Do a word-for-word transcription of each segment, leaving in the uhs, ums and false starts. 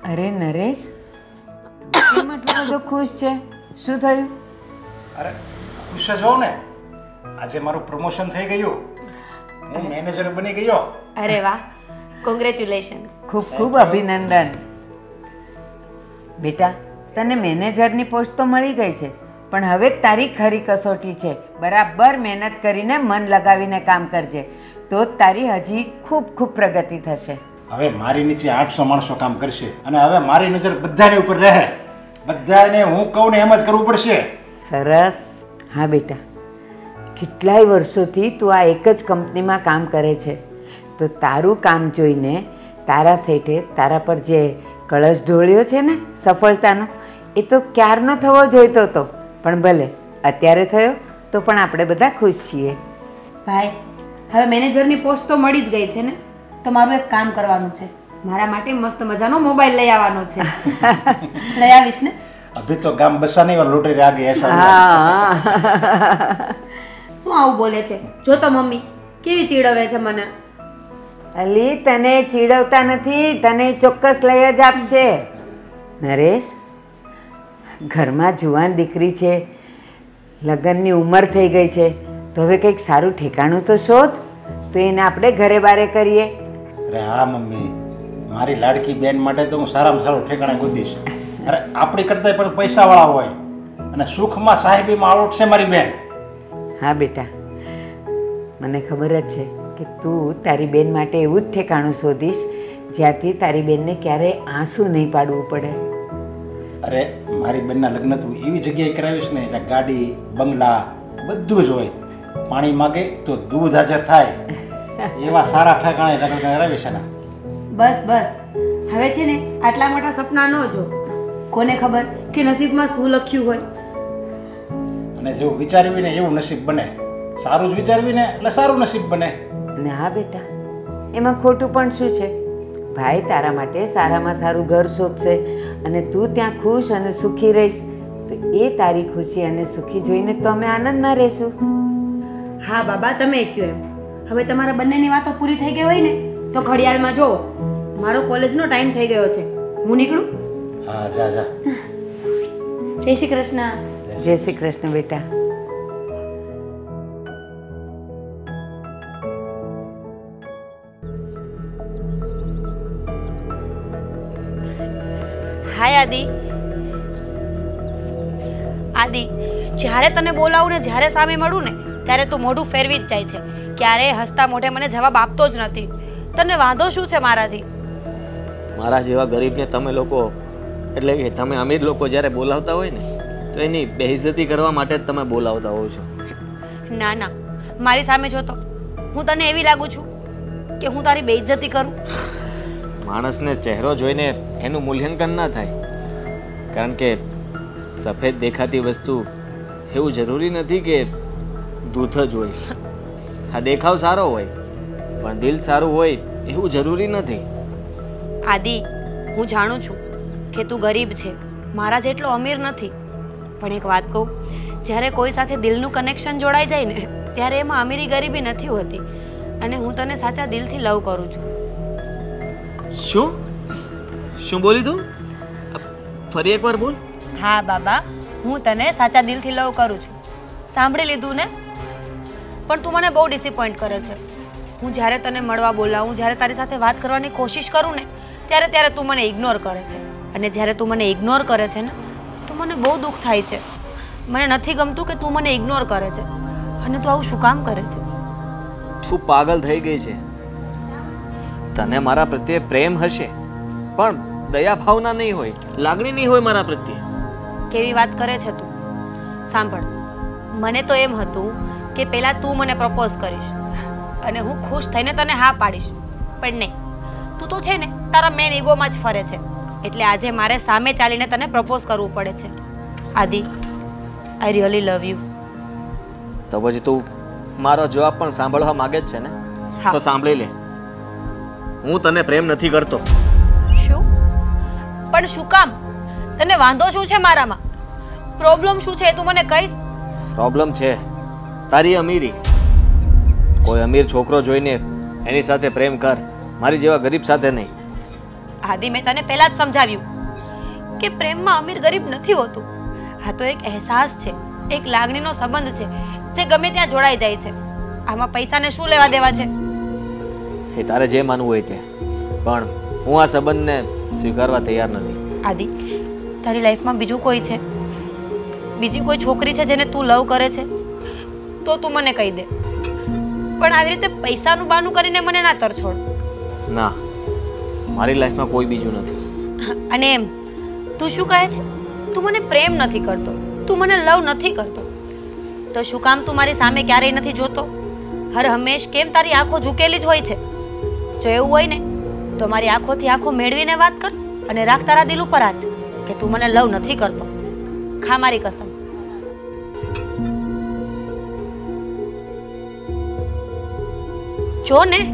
અરે નરેશ, કેમ આટલો બધો ખુશ છે? શું થયું? અરે ખુશ જ હોઉં ને, આજે મારું પ્રમોશન થઈ ગયું, હું મેનેજર બની ગયો. અરે વાહ, કોંગ્રેચ્યુલેશન્સ. ખૂબ ખૂબ અભિનંદન. બેટા, તને મેનેજરની પોસ્ટ તો મળી ગઈ છે, પણ હવે તારી ખરી કસોટી છે. બરાબર મહેનત કરીને મન લગાવીને કામ કરજે, તો જ તારી હજી ખૂબ ખૂબ પ્રગતિ થશે. હવે મારી નીચે આઠસો માણસો કામ કરશે અને હવે મારી નજર બધાની ઉપર રહે. બધાને હું કહું ને એમ જ કરવું પડશે. સરસ. હા બેટા, કેટલાય વર્ષોથી તું આ એક જ કંપનીમાં કામ કરે છે, તો તારું કામ જોઈને તારા શેઠે તારા પર જે કળશ ઢોળ્યો છે ને સફળતાનો, એ તો ક્યારનો થવો જોઈતો હતો, પણ ભલે અત્યારે થયો તો પણ આપણે બધા ખુશ છીએ. ભાઈ, હવે મેનેજરની પોસ્ટ તો મળી જ ગઈ છે ને, તો મારું એક કામ કરવાનું છે. મારા માટે મસ્ત મજાનો મોબાઈલ લઈ આવવાનો છે. લઈ આવીશ ને? અભી તો ગામ બસાને વાળ લોટરી આ ગઈ એસા. હા. શું આવું બોલે છે? જો તો મમ્મી કેવી ચીડવે છે મને. અલી, તને ચીડવતા નથી, તને ચોક્કસ લઈ જ આપશે. નરેશ, ઘરમાં જુવાન દીકરી છે, લગ્નની ઉંમર થઈ ગઈ છે, તો હવે કંઈક સારું ઠેકાણું તો શોધ, તો એને આપણે ઘરે બારે કરીએ. અરે હા મમ્મી, મારી લાડકી બેન માટે તો હું સારામાં સારું ઠેકાણે ગોતીશ. અરે આપણી કરતા પણ પૈસાવાળા હોય અને સુખમાં સાહેબીમાં આવડશે મારી બેન. હા બેટા, મને ખબર જ છે કે તું તારી બેન માટે એવું જ ઠેકાણું શોધીશ જ્યાંથી તારી બેનને ક્યારેય આંસુ નહીં પાડવું પડે. અરે મારી બેનના લગ્ન તું એવી જગ્યાએ કરાવીશ ને ત્યાં ગાડી, બંગલા બધું જ હોય. પાણી માગે તો દૂધ હાજર થાય, એવા સારા ઠેકાણે લગ્ન કરાવીશ ને. બસ બસ, હવે છે ને આટલા મોટા સપના ન જો. કોને ખબર કે નસીબમાં શું લખ્યું હોય. અને જેવું વિચારવી ને એવું નસીબ બને. સારું જ વિચારવી ને એટલે સારું નસીબ બને. અને હા બેટા, એમાં ખોટું પણ શું છે? ભાઈ તારા માટે સારામાં સારું ઘર શોધશે અને તું ત્યાં ખુશ અને સુખી રહીશ, તો એ તારી ખુશી અને સુખી જોઈને તો અમે આનંદમાં રહીશું. હા બાબા, તમે કહ્યું એમ. હવે તમારા બંનેની વાતો પૂરી થઈ ગઈ હોય ને, તો ઘડિયાળમાં જોવો, મારો કોલેજનો ટાઈમ થઈ ગયો છે. હું નીકળું? હા, જા જા. જય શ્રી કૃષ્ણ. જય શ્રી કૃષ્ણ બેટા. હાય આદિ. આદિ, જ્યારે તને બોલાવું ને જ્યારે સામે મળું ને ત્યારે તું મોઢું ફેરવી જ જાય છે. ક્યારેય હસતા મોઢે મને જવાબ આપતો જ નથી. તને વાંધો શું છે મારાથી? મારા જેવા ગરીબને તમે લોકો, એટલે કે તમે અમીર લોકો જ્યારે બોલાવતા હોય ને, તો એની બેઇજ્જતી કરવા માટે જ તમે બોલાવતા હોવ છો. ના ના, મારી સામે જોતો હું તને એવી લાગુ છું કે હું તારી બેઇજ્જતી કરું? માણસને ચહેરો જોઈને એનું મૂલ્યાંકન ના થાય, કારણ કે સફેદ દેખાતી વસ્તુ એવું જરૂરી નથી કે દૂધ જ હોય. આ દેખાવ સારો હોય પણ દિલ સારું હોય એવું જરૂરી નથી. આદિ, હું જાણું છું કે તું ગરીબ છે, મારા જેટલો અમીર નથી, પણ એક વાત કહું, જ્યારે કોઈ સાથે દિલનું કનેક્શન જોડાઈ જાય ને ત્યારે એમાં અમીરી ગરીબી નથી હોતી. અને હું તને સાચા દિલથી લવ કરું છું. શું શું બોલી તું? ફરી એકવાર બોલ. હા બાબા, હું તને સાચા દિલથી લવ કરું છું. સાંભળી લીધું ને? પણ તું મને બહુ ડિસઅપોઇન્ટ કરે છે. હું જ્યારે તને મળવા બોલાવું, જ્યારે તારી સાથે વાત કરવાની કોશિશ કરું ને ત્યારે ત્યારે તું મને ઇગ્નોર કરે છે. અને જ્યારે તું મને ઇગ્નોર કરે છે ને તો મને બહુ દુઃખ થાય છે. મને નથી ગમતું કે તું મને ઇગ્નોર કરે છે. અને તું આવું શું કામ કરે છે? તું પાગલ થઈ ગઈ છે. તને મારા પ્રત્યે પ્રેમ હશે પણ દયા ભાવના નહીં હોય, લાગણી નહીં હોય મારા પ્રત્યે. કેવી વાત કરે છે તું? સાંભળ, મને તો એમ હતું કે પહેલા તું મને પ્રપોઝ કરીશ અને હું ખુશ થઈને તને હા પાડીશ, પણ નહીં, તું તો છે ને તારા મેન ઈગોમાં જ ફરે છે. એટલે આજે મારે સામે ચાલીને તને પ્રપોઝ કરવું પડે છે. આદિ, આઈ રિયલી લવ યુ. તો પછી તું મારો જવાબ પણ સાંભળવા માંગે જ છે ને? તો સાંભળી લે, હું તને પ્રેમ નથી કરતો. શું? પણ શું કામ? તને વાંધો શું છે મારામાં? પ્રોબ્લેમ શું છે તું મને કહીશ? પ્રોબ્લેમ છે તારી અમીરી. કોઈ અમીર છોકરો જોઈને એની સાથે પ્રેમ કર, મારી જેવા ગરીબ સાથે નહીં. આદિ મેં તને પહેલા જ સમજાવ્યું કે પ્રેમમાં અમીર ગરીબ નથી હોતું. આ તો એક અહેસાસ છે, એક લાગણીનો સંબંધ છે જે ગમે ત્યાં જોડાઈ જાય છે. આમાં પૈસાને શું લેવા દેવા છે? એ તારે જે માનવું હોય તે, પણ હું આ સંબંધને સ્વીકારવા તૈયાર નથી. આદિ, તારી લાઈફમાં બીજું કોઈ છે? બીજી કોઈ છોકરી છે જેને તું લવ કરે છે? તો તું મને કહી દે. પણ આવી રીતે પૈસાનું બહાનું કરીને મને ના તરછોડ. ના, મારી લાઈફમાં કોઈ બીજું નથી. અને એમ તું શું કહે છે? તું મને પ્રેમ નથી કરતો, તું મને લવ નથી કરતો, તો શું કામ તું મારી સામે ક્યારેય નથી જોતો? હર હંમેશ કેમ તારી આંખો ઝૂકેલી જ હોય છે? જો એવું હોય ને તો મારી આંખોથી આંખો મેળવીને વાત કર અને રાખ તારા દિલ ઉપર હાથ કે તું મને લવ નથી કરતો. ખા મારી કસમ. જો ને,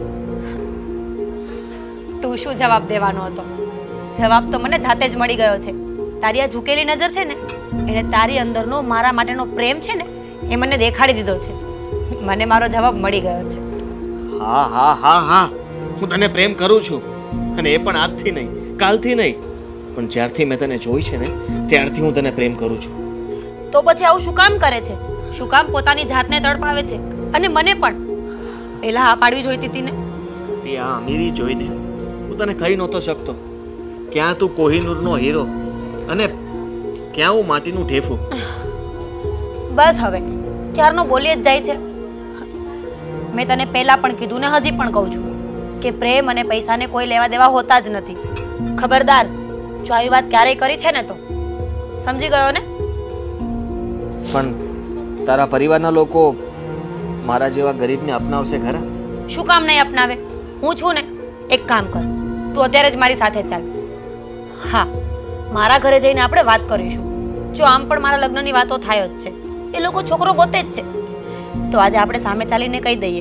તું શું જવાબ દેવાનો હતો? જવાબ તો મને જાતે જ મળી ગયો છે. તારી આ ઝૂકેલી નજર છે ને, એને તારી અંદરનો મારા માટેનો પ્રેમ છે ને એ મને દેખાડી દીધો છે. મને મારો જવાબ મળી ગયો છે. હા હા હા હા હું તને પ્રેમ કરું છું, અને એ પણ આજથી નહીં, કાલથી નહીં, પણ જ્યારથી મેં તને જોઈ છે ને ત્યારથી હું તને પ્રેમ કરું છું. તો પછી આવું શું કામ કરે છે? શું કામ પોતાની જાતને તડપાવે છે? અને મને પણ પહેલા હા પાડવી જોઈતી હતી ને. તે આ અમીરી જોઈને હું તને કહી નહોતો શકતો. ક્યાં તું કોહિનૂરનો હીરો અને ક્યાં હું માટીનું ઢેફું. બસ હવે ક્યારનો બોલી જ જાય છે. મેં તને પહેલા પણ કીધું ને હજી પણ કહું છું કે પ્રેમ અને પૈસાને કોઈ લેવા દેવા હોતા જ નથી. ખબરદાર, જો આવી વાત ક્યારેય કરી છે ને તો સમજી ગયો ને? પણ તારા પરિવારના લોકો મારા જેવા ગરીબને અપનાવશે ખરા? શું કામ નહીં અપનાવે? હું છું ને. એક કામ કર, તું અત્યારે જ મારી સાથે ચાલ. હા, મારા ઘરે જઈને આપણે વાત કરીશું. જો આમ પણ મારા લગ્નની વાતો થાય જ છે, એ લોકો છોકરો ગોતે જ છે, તો આજે આપણે સામે ચાલીને કહી દઈએ.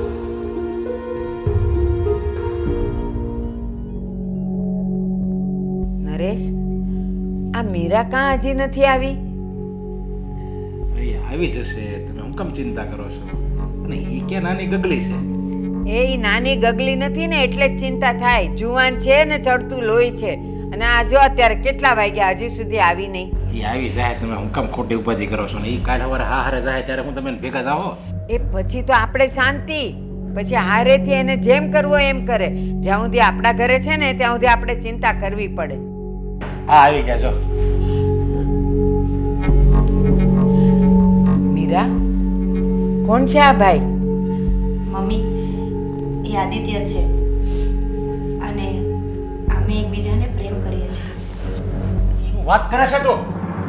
નરેશ, આ મીરા કાં હજી નથી આવી? ભાઈ આવી જશે, તમે હું કેમ ચિંતા કરો છો? અને એ કે નાની ગગલી છે. એ ઈ નાની ગગલી નથી ને એટલે જ ચિંતા થાય. જુવાન છે ને ચડતું લોહી છે. અને આ જો અત્યારે કેટલા વાગ્યા હજી સુધી આવી નહીં. એ આવી જાય, તમે હું કેમ ખોટી ઉપાધિ કરો છો? ને એ કાઢ વાર હા હારે જાય ત્યારે હું તમે ભેગા જાઓ. એ પછી તો આપણે શાંતિ, પછી હારેથી એને જેમ કરવો એમ કરે. જ્યાં સુધી આપણા ઘરે છે ને ત્યાં સુધી આપણે ચિંતા કરવી પડે. હા આવી ગયા જો. મીરા, કોણ છે આ ભાઈ? મમ્મી, એ આદિત્ય છે અને અમે એકબીજાને પ્રેમ કરીએ છીએ. શું વાત કરે છે તું?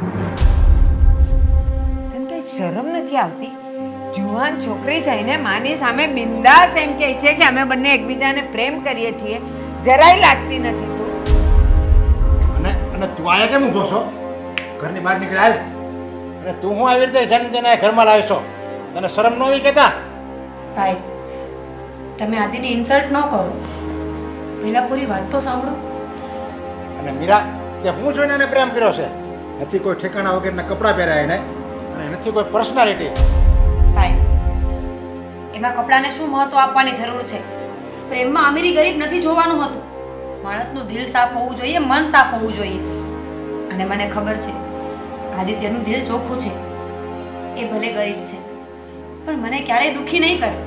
તને કઈ શરમ નથી આવતી? જુવાન છોકરી થઈને માની સામે બિંદાસ એમ કહે છે કે અમે બંને એકબીજાને પ્રેમ કરીએ છીએ. જરાય લાગતી નથી તું. અને અને તું આયા કેમ ઊભો છો? ઘરની બહાર નીકળી હાલ. અને તું હું આવી રીતે જાણી તેને ઘરમાં લાવી છો? તને શરમ ન આવી કેતા? ભાઈ, તમે આદિની ઇન્સલ્ટ ન કરો. પહેલા પૂરી વાત તો સાંભળો. અને મીરા, તે હું જોઈને એને પ્રેમ કર્યો છે? નથી કોઈ ઠેકાણા વગરના કપડાં પહેર્યા એને, અને નથી કોઈ પર્સનાલિટી. ભાઈ, એમાં કપડાને શું મહત્વ આપવાની જરૂર છે? પ્રેમમાં અમીરી ગરીબ નથી જોવાનું હતું. માણસનું દિલ સાફ હોવું જોઈએ, મન સાફ હોવું જોઈએ. અને મને ખબર છે આદિત્યનું દિલ ચોખ્ખું છે. એ ભલે ગરીબ છે પણ મને ક્યારેય દુખી નહીં કરે.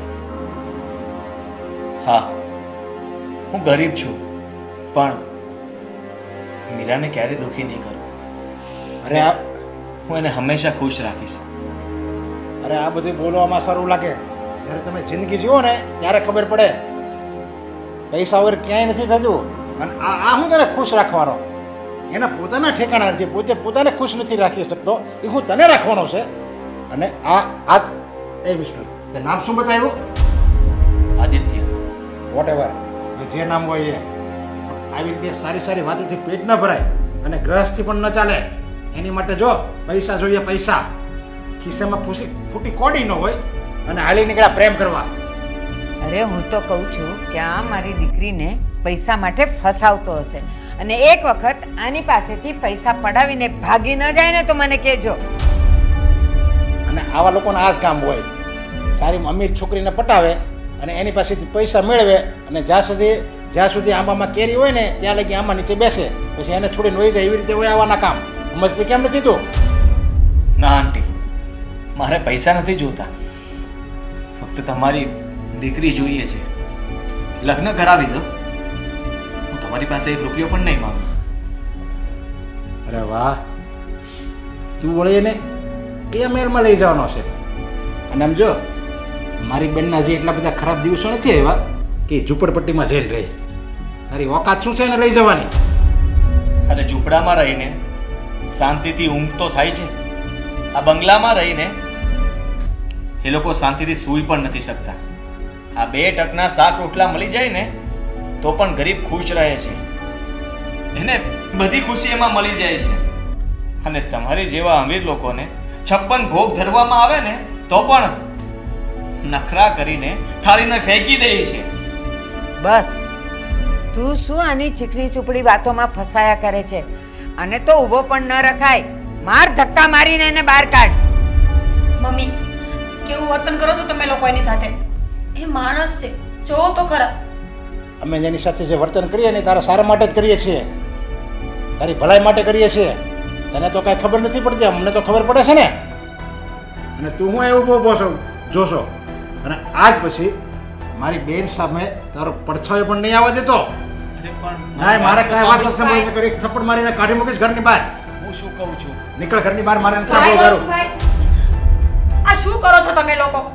હા, હું ગરીબ છું, પણ મીરાને ક્યારેય દુઃખી નહીં કરું. અરે આ હું એને હંમેશા ખુશ રાખીશ. અરે આ બધું બોલવામાં સારું લાગે, જ્યારે તમે જિંદગી જીવો ને ત્યારે ખબર પડે. પૈસા વગર ક્યાંય નથી થતું. અને આ આ હું તને ખુશ રાખવાનો? એના પોતાના ઠેકાણા નથી, પોતે પોતાને ખુશ નથી રાખી શકતો, એ હું તને રાખવાનો છે. અને આ આ એ વિષ્ણુ, તે નામ શું બતાવ્યું? આદિત્ય. વોટ એવર, એ જે નામ હોય એ. આવી રીતે સારી સારી વાતોથી પેટ ન ભરાય અને ગ્રહસ્થી પણ ન ચાલે. એની માટે જો પૈસા જોઈએ, પૈસા. ખિસ્સામાં ફૂસી ફૂટી કોડી ન હોય અને હાલી નીકળ્યા પ્રેમ કરવા. અરે હું તો કહું છું કે આ મારી દીકરીને પૈસા માટે ફસાવતો હશે, અને એક વખત આની પાસેથી પૈસા પડાવીને ભાગી ન જાય ને તો મને કહેજો. અને આવા લોકોના આ જ કામ હોય. સારી અમીર છોકરીને પટાવે અને એની પાસેથી પૈસા મેળવે, અને જ્યાં સુધી જ્યાં સુધી આંબામાં કેરી હોય ને ત્યાં લગી આંબા નીચે બેસે, પછી એને છોડીને વહી જાય. એવી રીતે હોય આવવાના કામ. સમજતી કેમ નથી તું? ના આંટી, મારે પૈસા નથી જોતા, ફક્ત તમારી દીકરી જોઈએ છે. લગ્ન કરાવી દો, હું તમારી પાસે એક રૂપિયો પણ નહીં માંગુ. અરે વાહ, તું વળી એને કયા મહેલમાં લઈ જવાનો છે? અને આમ જો, મારી બેનના જે એટલા બધા ખરાબ દિવસો નથી એવા કે ઝૂંપડપટ્ટીમાં જઈને રહે. તારી ઓકાત શું છે એને લઈ જવાની? અરે ઝૂંપડામાં રહીને શાંતિથી ઊંઘ તો થાય છે, આ બંગલામાં રહીને એ લોકો શાંતિથી સૂઈ પણ નથી શકતા. આ બે ટકના શાક રોટલા મળી જાય ને તો પણ ગરીબ ખુશ રહે છે, એને બધી ખુશી એમાં મળી જાય છે. અને તમારી જેવા અમીર લોકોને છપ્પન ભોગ ધરવામાં આવે ને તો પણ નખરા કરીને થાળીને ફેંકી દે છે. બસ તું શું આની ચીકણી ચૂપડી વાતોમાં ફસાયા કરે છે? અને તો ઊભો પણ ન રખાય. માર ધક્કા મારીને એને બહાર કાઢ. મમ્મી, કેવું વર્તન કરો છો તમે લોકો એની સાથે? એ માણસ છે, જોવો તો ખરા. અમે જેની સાથે જે વર્તન કરીએ ને તારા સારા માટે જ કરીએ છીએ, તારી ભલાઈ માટે કરીએ છીએ. તને તો કાંઈ ખબર નથી પડતી, અમને તો ખબર પડે છે ને. અને તું હું એવું બહુ બોસો જોશો, અને આજ પછી મારી બેન સામે તારો પડછાયો પણ નહીં આવવા દેતો. ના, મારે કાંઈ વાત નથી સાંભળવી. કરી થપ્પડ મારીને કાઢી મૂકીશ ઘરની બહાર. હું શું કહું છું? નીકળ ઘરની બહાર, મારે નથી સાંભળવું તારું. આ શું કરો છો તમે લોકો?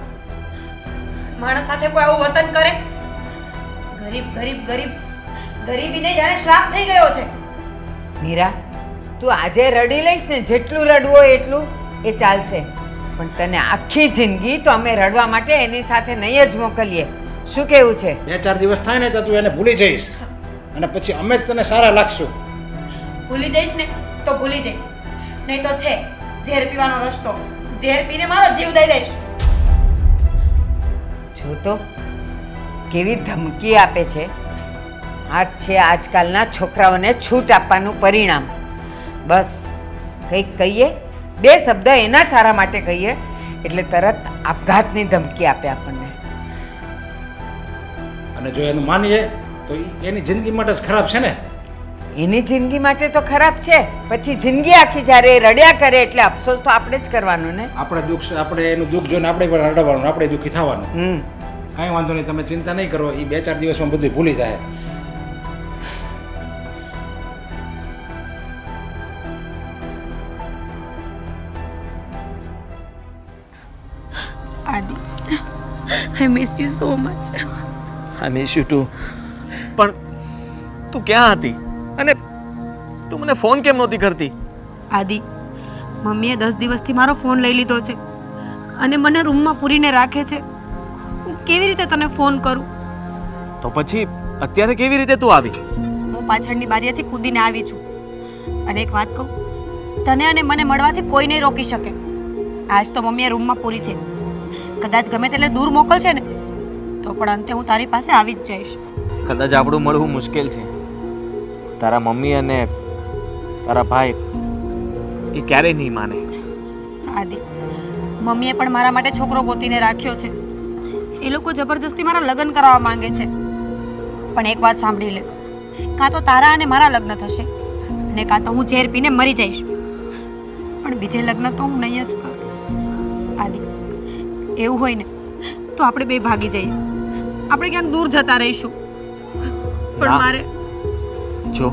માણસ સાથે કોઈ આવું વર્તન કરે? ગરીબ ગરીબ ગરીબ ગરીબીને જાણે શ્રાપ થઈ ગયો છે. મીરા, તું આજે રડી લઈશ ને જેટલું રડવું હોય એટલું એ ચાલશે, પણ તને આખી જિંદગી તો અમે રડવા માટે એની સાથે નહીં જ મોકલીએ. શું કેવું છે? બે ચાર દિવસ થાય ને તો તું એને ભૂલી જઈશ, અને પછી અમે જ તને સારા લાગશું. ભૂલી જઈશ ને તો ભૂલી જઈશ, નહીં તો છે ઝેર પીવાનો રસ્તો. ઝેર પીને મારો જીવ દઈ દઈશ. જો તો કેવી ધમકી આપે છે. આ છે આજકાલના છોકરાઓને છૂટ આપવાનું પરિણામ. બસ કંઈક કહીએ, બે શબ્દ એના સારા માટે કહીએ એટલે તરત આપઘાતની ધમકી આપે આપણને. અને જો એનું માનીએ તો ઈ એની જિંદગી માટે જ ખરાબ છે ને. એની જિંદગી માટે તો ખરાબ છે, પછી જિંદગી આખી જ્યારે એ રડ્યા કરે એટલે અફસોસ તો આપણે જ કરવાનો ને. આપણે દુઃખ આપણે એનું દુઃખ જોઈને આપણે પણ રડવાનું, આપણે દુઃખી થવાનું. હમ કાંઈ વાંધો નહીં, તમે ચિંતા નહીં કરો. એ બે ચાર દિવસમાં બધું ભૂલી જાય. Adi, I missed you so much. I miss you too. પણ તું ક્યાં હતી? અને તું મને ફોન કેમ નહોતી કરતી? આદિ, મમ્મીએ દસ દિવસથી મારો ફોન લઈ લીધો છે અને મને રૂમમાં પૂરીને રાખે છે. હું કેવી રીતે તને ફોન કરું? તો પછી અત્યારે કેવી રીતે તું આવી? હું પાછળની બારીએથી કૂદીને આવી છું. અને એક વાત કહું, તને અને મને મળવાથી કોઈ નહીં રોકી શકે. આજ તો મમ્મીએ રૂમમાં પૂરી છે, કદાચ ગમે તેટલે દૂર મોકલશે ને તો પણ અંતે હું તારી પાસે આવી જ જઈશ. કદાચ આપણું મળવું મુશ્કેલ છે. તારા મમ્મી અને તારા ભાઈ એ ક્યારેય નહીં માને. આદિ, મમ્મીએ પણ મારા માટે છોકરો ગોતીને રાખ્યો છે. એ લોકો જબરજસ્તી મારા લગ્ન કરાવવા માંગે છે. પણ એક વાત સાંભળી લે, કાં તો તારા અને મારા લગ્ન થશે અને કાં તો હું ઝેર પીને મરી જઈશ. પણ બીજે લગ્ન તો હું નહીં જ કરું. આદિ, એવું હોય ને તો આપણે બે ભાગી જઈએ, આપણે ક્યાંક દૂર જતા રહીશું. પણ મારે જો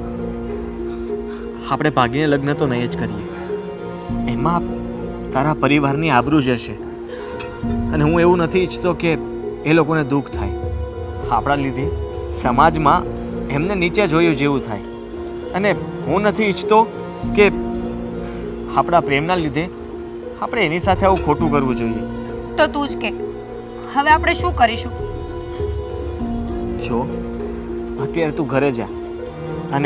આપણે ભાગીને લગ્ન તો નહીં જ કરીએ, એમાં તારા પરિવારની આબરૂ જશે. અને હું એવું નથી ઈચ્છતો કે એ લોકોને દુઃખ થાય. આપણા લીધે સમાજમાં એમને નીચે જોયું જેવું થાય. અને હું નથી ઈચ્છતો કે આપણા પ્રેમના લીધે આપણે એની સાથે આવું ખોટું કરવું જોઈએ. તો તું જ કે, હવે આપણે શું કરીશું? જો અત્યારે તું ઘરે જા અને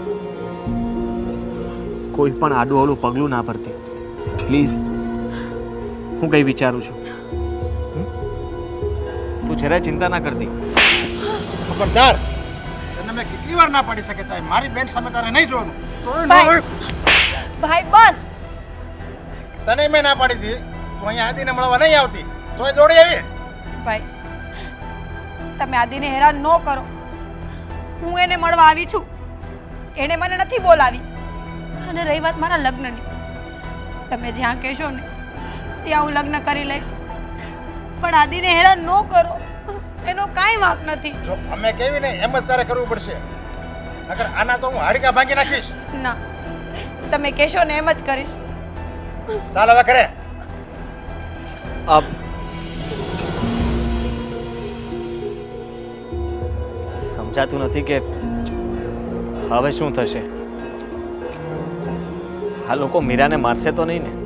કોઈ પણ આડું અવળું પગલું ના ભરતી, પ્લીઝ. હું કંઈ વિચારું છું, તું જરાય ચિંતા ના કરતી. ખબરદાર, તને મેં કેટલી વાર ના પાડી શકે તારે મારી બેન સામે તારે નહીં જોવાનું. ભાઈ, ભાઈ બસ. તને મેં ના પાડી હતી, તું અહીંયા આદિને મળવા નહીં આવતી, તોય દોડી આવી. ભાઈ, તમે આદિને હેરાન ન કરો. હું એને મળવા આવી છું. એણે મને નથી બોલાવી. અને રહી વાત મારા લગ્નની, તમે જ્યાં કહેશો ને ત્યાં હું લગ્ન કરી લઈશ. પણ આદિને હેરાન ન કરો, એનો કાંઈ વાંક નથી. જો અમે કેવી ને એમ જ તારે કરવું પડશે, નકર આના તો હું હાડકા ભાંગી નાખીશ. ના, તમે કહેશો ને એમ જ કરીશ. ચાલ હવે કરે. અબ સમજાતું નથી કે હવે શું થશે. આ લોકો મીરાને મારશે તો નહીં ને?